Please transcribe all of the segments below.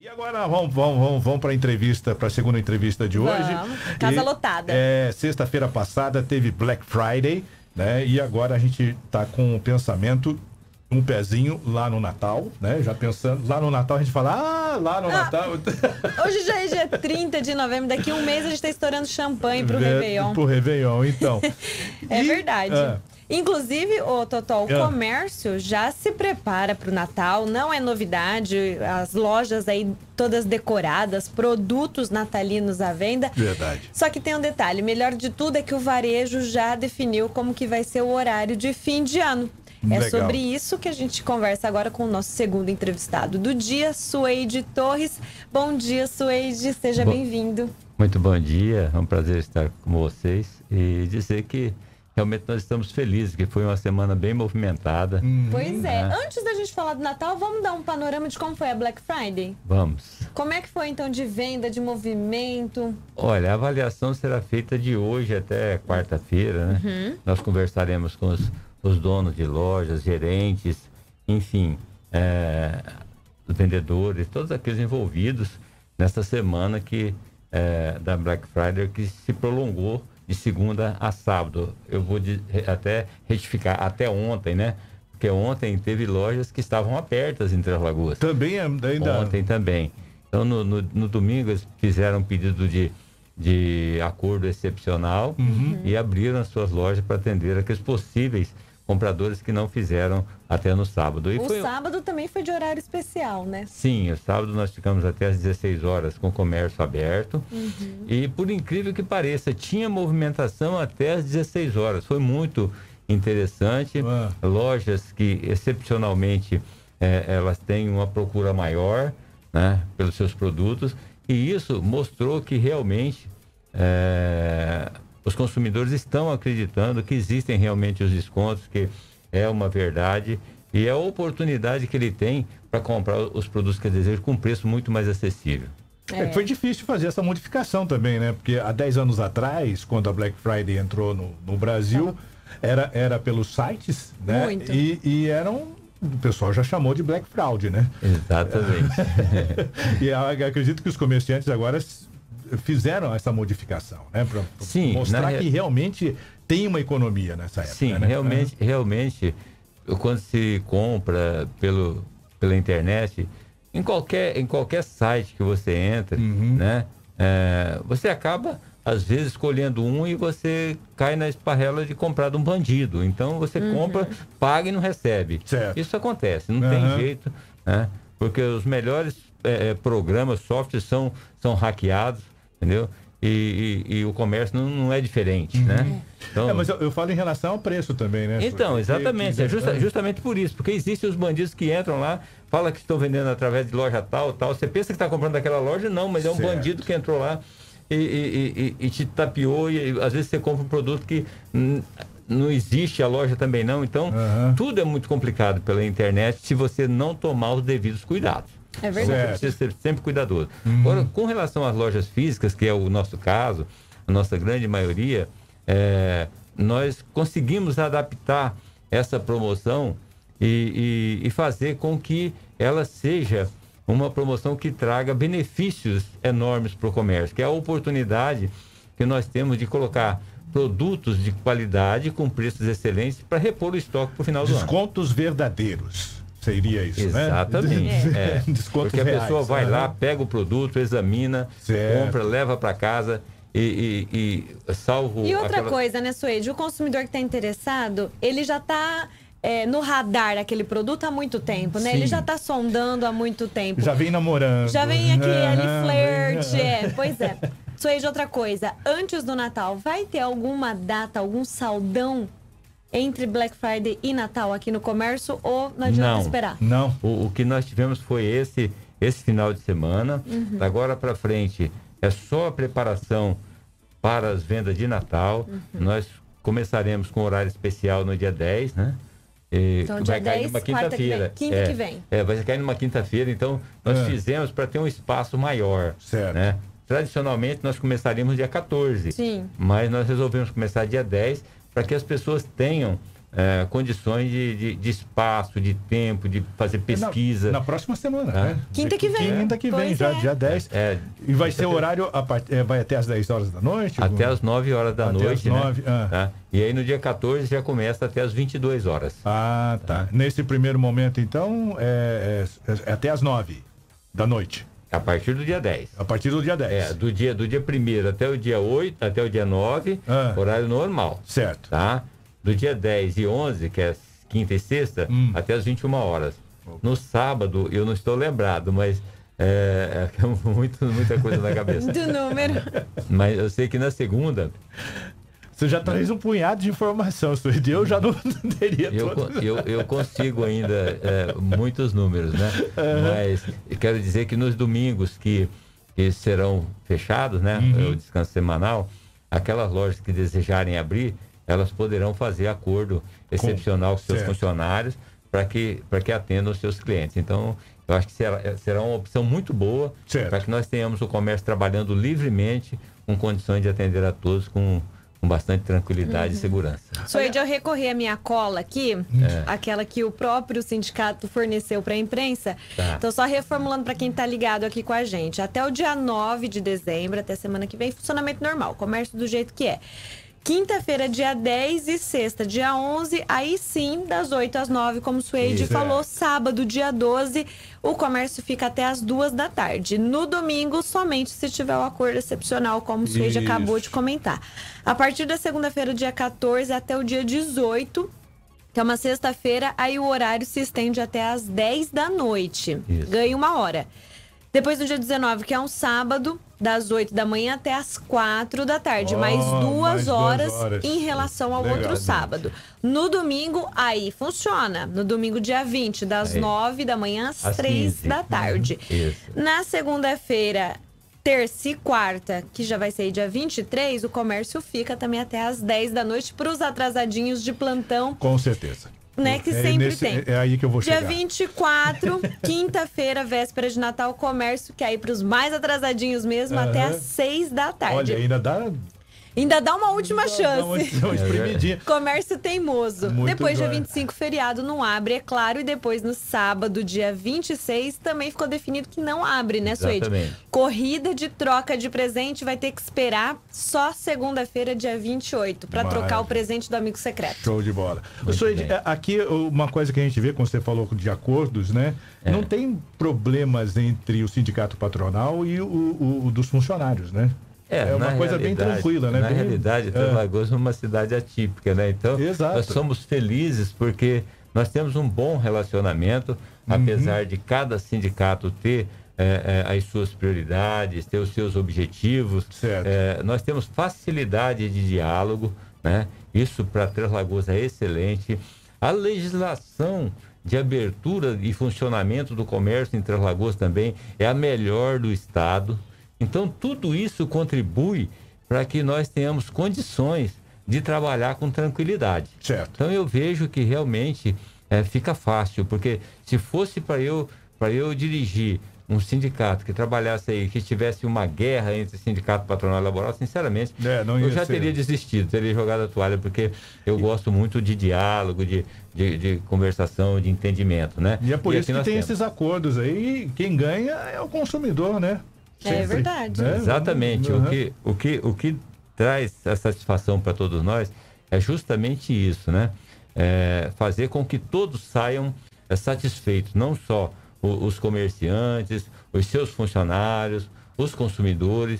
E agora vamos para a entrevista, para a segunda entrevista de hoje. Casa lotada. Sexta-feira passada teve Black Friday, né? E agora a gente tá com o pensamento, um pezinho lá no Natal, né? Já pensando, lá no Natal a gente fala, lá no Natal. Hoje já é dia 30 de novembro, daqui a um mês a gente tá estourando champanhe pro Réveillon. Pro Réveillon, então. Verdade. Inclusive, Totó, o comércio já se prepara para o Natal, não é novidade, as lojas aí todas decoradas, produtos natalinos à venda. Verdade. Só que tem um detalhe, melhor de tudo é que o varejo já definiu como que vai ser o horário de fim de ano. Legal. É sobre isso que a gente conversa agora com o nosso segundo entrevistado do dia, Suede Torres. Bom dia, Suede, seja bem-vindo. Muito bom dia, é um prazer estar com vocês e dizer que realmente nós estamos felizes, que foi uma semana bem movimentada. Pois é. Antes da gente falar do Natal, vamos dar um panorama de como foi a Black Friday? Vamos. Como é que foi, então, de venda, de movimento? Olha, a avaliação será feita de hoje até quarta-feira, né? Nós conversaremos com os donos de lojas, gerentes, enfim, os vendedores, todos aqueles envolvidos nessa semana da Black Friday que se prolongou de segunda a sábado. Eu vou até retificar, até ontem, né? Porque ontem teve lojas que estavam abertas em Três Lagoas. Também ainda... Ontem também. Então, no domingo, eles fizeram um pedido de acordo excepcional e abriram as suas lojas para atender aqueles possíveis compradores que não fizeram até no sábado. E sábado também foi de horário especial, né? Sim, o sábado nós ficamos até às 16 horas com o comércio aberto. E por incrível que pareça, tinha movimentação até às 16 horas. Foi muito interessante. Lojas que excepcionalmente elas têm uma procura maior, né, pelos seus produtos. E isso mostrou que realmente os consumidores estão acreditando que existem realmente os descontos, que é uma verdade e é a oportunidade que ele tem para comprar os produtos que deseja com um preço muito mais acessível. Foi difícil fazer essa modificação também, né? Porque há 10 anos atrás, quando a Black Friday entrou no Brasil, era pelos sites, né? Muito. E eram... O pessoal já chamou de Black Fraud, né? Exatamente. E eu acredito que os comerciantes agora fizeram essa modificação, né? Para mostrar que realmente tem uma economia nessa época. Sim, né? realmente, quando se compra pela internet, em qualquer site que você entra, né? Você acaba, às vezes, escolhendo um e você cai na esparrela de comprar de um bandido. Então, você compra, paga e não recebe. Certo. Isso acontece, não tem jeito, né? Porque os melhores programas, softwares são hackeados, entendeu? E o comércio não é diferente, né? Então, mas eu falo em relação ao preço também, né? Então, exatamente. Justamente por isso. Porque existem os bandidos que entram lá, falam que estão vendendo através de loja tal. Você pensa que está comprando daquela loja? Não, mas é um bandido que entrou lá e te tapeou. E às vezes você compra um produto que não existe, a loja também não. Então, tudo é muito complicado pela internet se você não tomar os devidos cuidados. É verdade. Você precisa ser sempre cuidadoso. Agora, com relação às lojas físicas, que é o nosso caso, a nossa grande maioria, nós conseguimos adaptar essa promoção e fazer com que ela seja uma promoção que traga benefícios enormes para o comércio, que é a oportunidade que nós temos de colocar produtos de qualidade com preços excelentes para repor o estoque para o final do ano. Descontos verdadeiros. Seria isso, exatamente, né? Descontos porque reais, a pessoa vai lá, pega o produto, examina, compra, leva para casa e salvo... E outra coisa, né, Suede? O consumidor que está interessado, ele já está no radar daquele produto há muito tempo, né? Sim. Ele já está sondando há muito tempo. Já vem namorando. Já vem aqui, ali, flerte. Pois é. Suede, outra coisa. Antes do Natal, vai ter alguma data, algum saldão entre Black Friday e Natal aqui no comércio ou não adianta esperar? Não. O que nós tivemos foi esse final de semana. Agora para frente é só a preparação para as vendas de Natal. Nós começaremos com horário especial no dia 10, né? Então, dia vai cair 10, numa quinta-feira. Quinta que vem. Vai cair numa quinta-feira. Então, nós fizemos para ter um espaço maior. Certo. Né? Tradicionalmente, nós começaríamos dia 14. Sim. Mas nós resolvemos começar dia 10 para que as pessoas tenham condições de espaço, de tempo, de fazer pesquisa. Na próxima semana, né? Quinta que vem. Quinta que vem, Pois já é. dia 10. E vai ser o horário, vai até às 10 horas da noite? Até às 9 horas da Até noite, às 9, né? Tá? E aí no dia 14 já começa até às 22 horas. Ah, tá. Nesse primeiro momento, então, é até às 9 da noite. A partir do dia 10. A partir do dia 10. Do dia 1º até o dia 8, até o dia 9, horário normal. Certo. Tá? Do dia 10 e 11, que é quinta e sexta, até as 21 horas. No sábado, eu não estou lembrado, mas muita coisa na cabeça. Do número. Mas eu sei que na segunda... Você já traz um punhado de informação, Suede. Eu já não teria eu consigo ainda muitos números, né? Mas eu quero dizer que nos domingos que serão fechados, né? O descanso semanal, aquelas lojas que desejarem abrir, elas poderão fazer acordo excepcional com seus funcionários para que atendam os seus clientes. Então, eu acho que será uma opção muito boa para que nós tenhamos o comércio trabalhando livremente, com condições de atender a todos com bastante tranquilidade e segurança. Suede, eu recorri à minha cola aqui, aquela que o próprio sindicato forneceu para a imprensa. Tá. Então, só reformulando para quem está ligado aqui com a gente. Até o dia 9 de dezembro, até semana que vem, funcionamento normal, comércio do jeito que é. Quinta-feira, dia 10 e sexta, dia 11, aí sim, das 8 às 9, como o Suede falou. Sábado, dia 12, o comércio fica até às 2 da tarde. No domingo, somente se tiver o acordo excepcional, como o Suede acabou de comentar. A partir da segunda-feira, dia 14, até o dia 18, que é uma sexta-feira, aí o horário se estende até às 10 da noite. Isso. Ganha 1 hora. Depois do dia 19, que é um sábado, das 8 da manhã até as 4 da tarde. Mais 2 horas em relação ao outro sábado. No domingo, aí funciona. No domingo, dia 20, das 9 da manhã às 3 da tarde. Isso. Na segunda-feira, terça e quarta, que já vai ser dia 23, o comércio fica também até às 10 da noite para os atrasadinhos de plantão. Com certeza. Né, que sempre tem. É aí que eu vou chegar. Dia 24, quinta-feira, véspera de Natal, comércio, que aí para os mais atrasadinhos mesmo, até às 6 da tarde. Olha, Ainda dá uma última chance. Uma espremidinha. Comércio teimoso. Muito Depois, dia jóia. 25, feriado não abre, é claro. E depois, no sábado, dia 26, também ficou definido que não abre, né, Suede? Exatamente. Corrida de troca de presente vai ter que esperar só segunda-feira, dia 28, para trocar o presente do amigo secreto. Show de bola. Muito Suede, bem. aqui uma coisa que a gente vê, quando você falou de acordos, né? Não tem problemas entre o sindicato patronal e o dos funcionários, né? É uma coisa bem tranquila, né? Na realidade, Três Lagoas é uma cidade atípica, né? Então, nós somos felizes porque nós temos um bom relacionamento, apesar de cada sindicato ter as suas prioridades, ter os seus objetivos. Nós temos facilidade de diálogo, né? Isso para Três Lagoas é excelente. A legislação de abertura e funcionamento do comércio em Três Lagoas também é a melhor do estado. Então, tudo isso contribui para que nós tenhamos condições de trabalhar com tranquilidade. Certo. Então, eu vejo que realmente fica fácil, porque se fosse para eu dirigir um sindicato que trabalhasse aí, que tivesse uma guerra entre sindicato patronal e laboral, sinceramente, eu já teria desistido, teria jogado a toalha, porque eu gosto muito de diálogo, de conversação, de entendimento, né? E é por isso que tem esses acordos aí, quem ganha é o consumidor, né? É verdade. Né? Exatamente. O que traz a satisfação para todos nós é justamente isso, né? Fazer com que todos saiam satisfeitos, não só os comerciantes, os seus funcionários, os consumidores,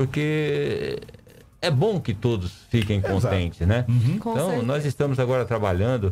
porque é bom que todos fiquem contentes, né? Então, nós estamos agora trabalhando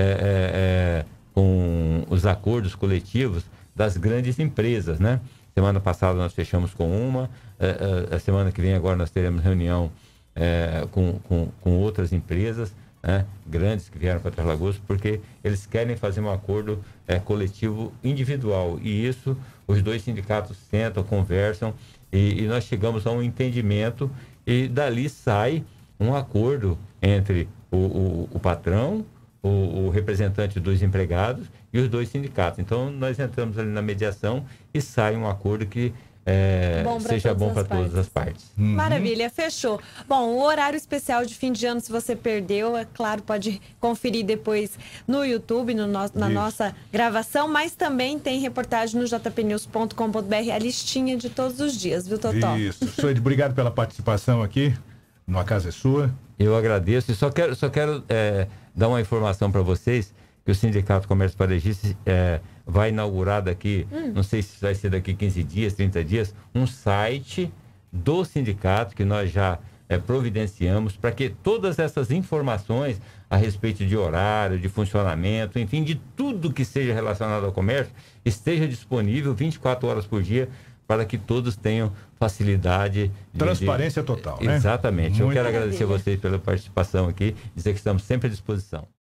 com os acordos coletivos das grandes empresas, né? Semana passada nós fechamos com uma, a semana que vem agora nós teremos reunião com outras empresas, né, grandes que vieram para Três Lagoas, porque eles querem fazer um acordo coletivo individual. E isso, os dois sindicatos sentam, conversam e nós chegamos a um entendimento e dali sai um acordo entre o patrão, o representante dos empregados e os dois sindicatos. Então, nós entramos ali na mediação e sai um acordo que seja bom para todas as partes. Maravilha, fechou. Bom, o horário especial de fim de ano, se você perdeu, é claro, pode conferir depois no YouTube, na nossa gravação, mas também tem reportagem no jpnews.com.br, a listinha de todos os dias, viu, Totó? Isso. Suede, obrigado pela participação aqui. A casa é sua. Eu agradeço e só quero dar uma informação para vocês, que o Sindicato Comércio Varejista vai inaugurar daqui, não sei se vai ser daqui 15 dias, 30 dias, um site do sindicato que nós já providenciamos para que todas essas informações a respeito de horário, de funcionamento, enfim, de tudo que seja relacionado ao comércio, esteja disponível 24 horas por dia para que todos tenham facilidade. Transparência total, né? Exatamente. Eu quero maravilha. agradecer a vocês pela participação aqui, dizer que estamos sempre à disposição.